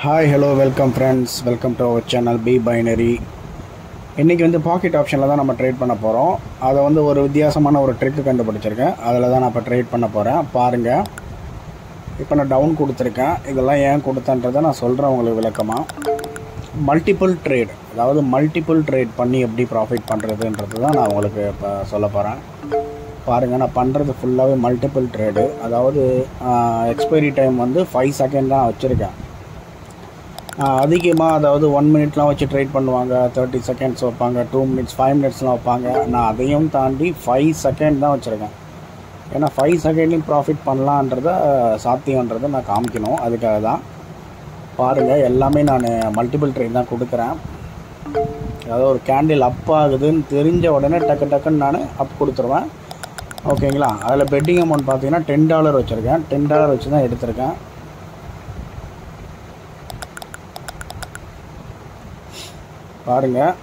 Hi, hello, welcome friends, welcome to our channel BeeBinary. இன்றைக்கி வந்து packet ஆப்ஷனில் தான் நம்ம ட்ரேட் பண்ண போகிறோம். அதை வந்து ஒரு வித்தியாசமான ஒரு ட்ரிக்கு கண்டுபிடிச்சிருக்கேன். அதில் தான் நான் இப்போ ட்ரேட் பண்ண போகிறேன். பாருங்கள், இப்போ நான் டவுன் கொடுத்துருக்கேன். இதெல்லாம் ஏன் கொடுத்தேன்றதை நான் சொல்கிறேன் உங்களுக்கு விளக்கமாக. மல்டிபிள் ட்ரேட், அதாவது மல்டிபிள் ட்ரேட் பண்ணி எப்படி ப்ராஃபிட் பண்ணுறதுன்றது தான் நான் உங்களுக்கு இப்போ சொல்ல போகிறேன். பாருங்கள், நான் பண்ணுறது ஃபுல்லாகவே மல்டிபிள் ட்ரேடு. அதாவது எக்ஸ்பைரி டைம் வந்து 5 செகண்ட் தான் வச்சுருக்கேன். அதிகமாக அதாவது 1 மினிட்லாம் வச்சு ட்ரேட் பண்ணுவாங்க, 30 செகண்ட்ஸ் வைப்பாங்க, 2 மினிட்ஸ் 5 மினிட்ஸ்லாம் வைப்பாங்க. நான் அதையும் தாண்டி 5 செகண்ட் தான் வச்சுருக்கேன். ஏன்னா 5 செகண்ட்லையும் ப்ராஃபிட் பண்ணலான்றத சாத்தியன்றதை நான் காமிக்கணும். அதுக்காக தான் பாருங்கள், எல்லாமே நான் மல்டிபிள் ட்ரேட் தான் கொடுக்குறேன். அதாவது ஒரு கேண்டில் அப் ஆகுதுன்னு தெரிஞ்ச உடனே டக்குன்னு நான் அப் கொடுத்துருவேன். ஓகேங்களா? அதில் பெட்டிங் அமௌண்ட் பார்த்தீங்கன்னா $10 வச்சுருக்கேன். $10 வச்சு தான் எடுத்திருக்கேன். பாருங்கள்,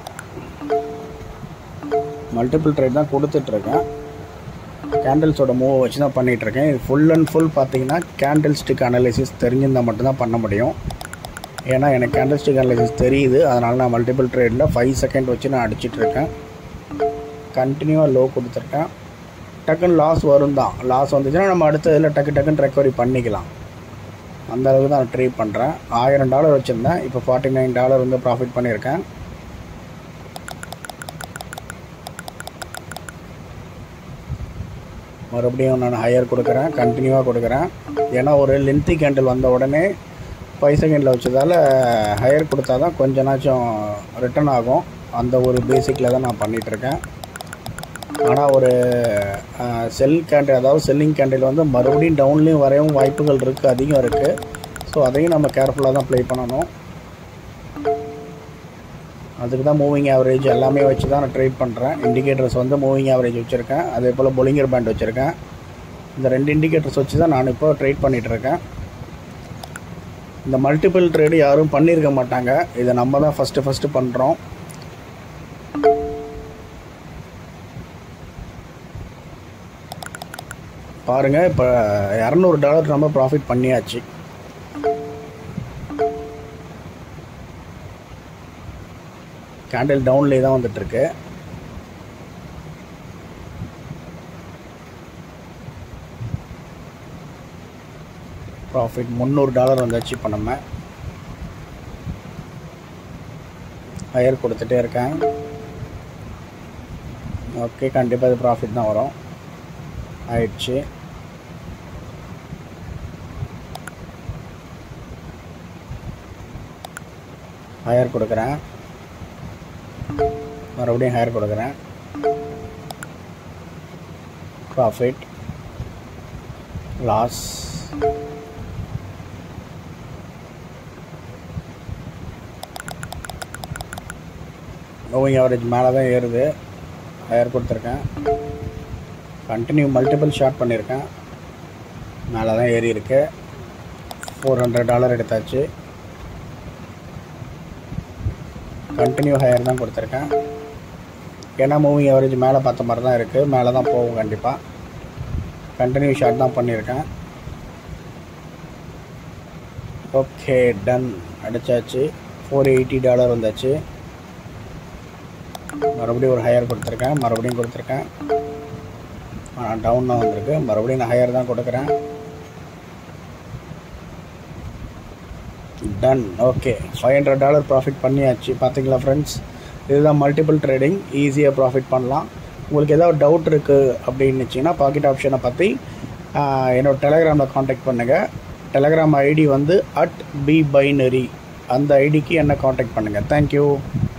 மல்டிபிள் ட்ரேட் தான் கொடுத்துட்ருக்கேன். கேண்டில்ஸோட மூவை வச்சு தான் பண்ணிகிட்ருக்கேன். இது ஃபுல் அண்ட் ஃபுல் பார்த்தீங்கன்னா கேண்டில் ஸ்டிக் அனாலிசிஸ் தெரிஞ்சிருந்தால் மட்டும்தான் பண்ண முடியும். ஏன்னா எனக்கு கேண்டில் ஸ்டிக் அனாலிசிஸ் தெரியுது. அதனால் நான் மல்டிபிள் ட்ரேடில் 5 செகண்ட் வச்சு நான் அடிச்சிட்ருக்கேன். கண்டினியூவாக லோ கொடுத்துருக்கேன். டக்குன்னு லாஸ் வரும் தான். லாஸ் வந்துச்சுன்னா நம்ம அடுத்த இதில் டக்குன்னு ரெக்கவரி பண்ணிக்கலாம். அந்த அளவுக்கு தான் நான் ட்ரேட் பண்ணுறேன். $1000 வச்சுருந்தேன். இப்போ $49 வந்து ப்ராஃபிட் பண்ணியிருக்கேன். மறுபடியும் நான் ஹையர் கொடுக்குறேன், கண்டினியூவாக கொடுக்குறேன். ஏன்னா ஒரு லென்த்தி கேண்டில் வந்த உடனே 5 செகண்டில் வச்சதால் ஹையர் கொடுத்தா தான் கொஞ்சனாச்சும் ரிட்டர்ன் ஆகும். அந்த ஒரு பேசிக்கில் தான் நான் பண்ணிகிட்ருக்கேன். ஆனால் ஒரு செல் கேண்டில், அதாவது செல்லிங் கேண்டில் வந்து மறுபடியும் டவுன்லேயும் வரையும் வாய்ப்புகள் இருக்குது, அதிகம் இருக்குது. ஸோ அதையும் நம்ம கேர்ஃபுல்லாக தான் ப்ளே பண்ணணும். அதுக்கு தான் மூவிங் ஆவரேஜ் எல்லாமே வச்சு தான் நான் ட்ரேட் பண்ணுறேன். இண்டிகேட்டர்ஸ் வந்து மூவிங் ஆவரேஜ் வச்சுருக்கேன், அதே போல் பொலிங்கர் பேண்ட் வச்சுருக்கேன். இந்த 2 இண்டிகேட்டர்ஸ் வச்சு தான் நான் இப்போ ட்ரேட் பண்ணிகிட்ருக்கேன். இந்த மல்டிபிள் ட்ரேடு யாரும் பண்ணியிருக்க மாட்டாங்க. இதை நம்ம தான் ஃபஸ்ட்டு பண்ணுறோம். பாருங்கள், இப்போ $200 நம்ம ப்ராஃபிட் பண்ணியாச்சு. கேண்டில் டவுன்லேயே தான் வந்துட்டுருக்கு. ப்ராஃபிட் $300 வந்துச்சு. இப்போ நம்ம ஹையர் கொடுத்துட்டே இருக்கேன். ஓகே, கண்டிப்பாக இது ப்ராஃபிட் தான் வரும். ஆயிடுச்சு. ஹையர் கொடுக்குறேன், மறுபடியும் ஹையர் கொடுக்குறேன். Profit, loss. மூவிங் ஆவரேஜ் மேலே தான் ஏறுது. ஹையர் கொடுத்துருக்கேன். கண்டினியூ மல்டிபிள் ஷார்ட் பண்ணியிருக்கேன். மேலே தான் ஏறி இருக்கு. $400 எடுத்தாச்சு. கண்டினியூ ஹையர் தான் கொடுத்துருக்கேன். ஏன்னா மூவிங் ஆவரேஜ் மேலே பார்த்த மாதிரி தான் இருக்குது. மேலே தான் போகும் கண்டிப்பாக. கண்டினியூ ஷார்ட் தான் பண்ணியிருக்கேன். Okay, ton. அடித்தாச்சு. $480 வந்தாச்சு. மறுபடியும் ஒரு ஹையர் கொடுத்துருக்கேன், மறுபடியும் கொடுத்துருக்கேன். டவுன் தான் வந்திருக்கு. மறுபடியும் நான் ஹையர் தான் கொடுக்குறேன். டன். ஓகே, $500 ப்ராஃபிட் பண்ணியாச்சு. பார்த்தீங்களா ஃப்ரெண்ட்ஸ், இதுதான் மல்டிபிள் ட்ரேடிங். ஈஸியாக ப்ராஃபிட் பண்ணலாம். உங்களுக்கு ஏதாவது டவுட் இருக்குது அப்படின்னு வச்சிங்கன்னா பாக்கெட் ஆப்ஷனை பற்றி என்னோட டெலகிராமில் காண்டாக்ட் பண்ணுங்கள். டெலகிராம் ஐடி வந்து @BeeBinary. அந்த ஐடிக்கு என்ன காண்டாக்ட் பண்ணுங்கள். தேங்க்யூ.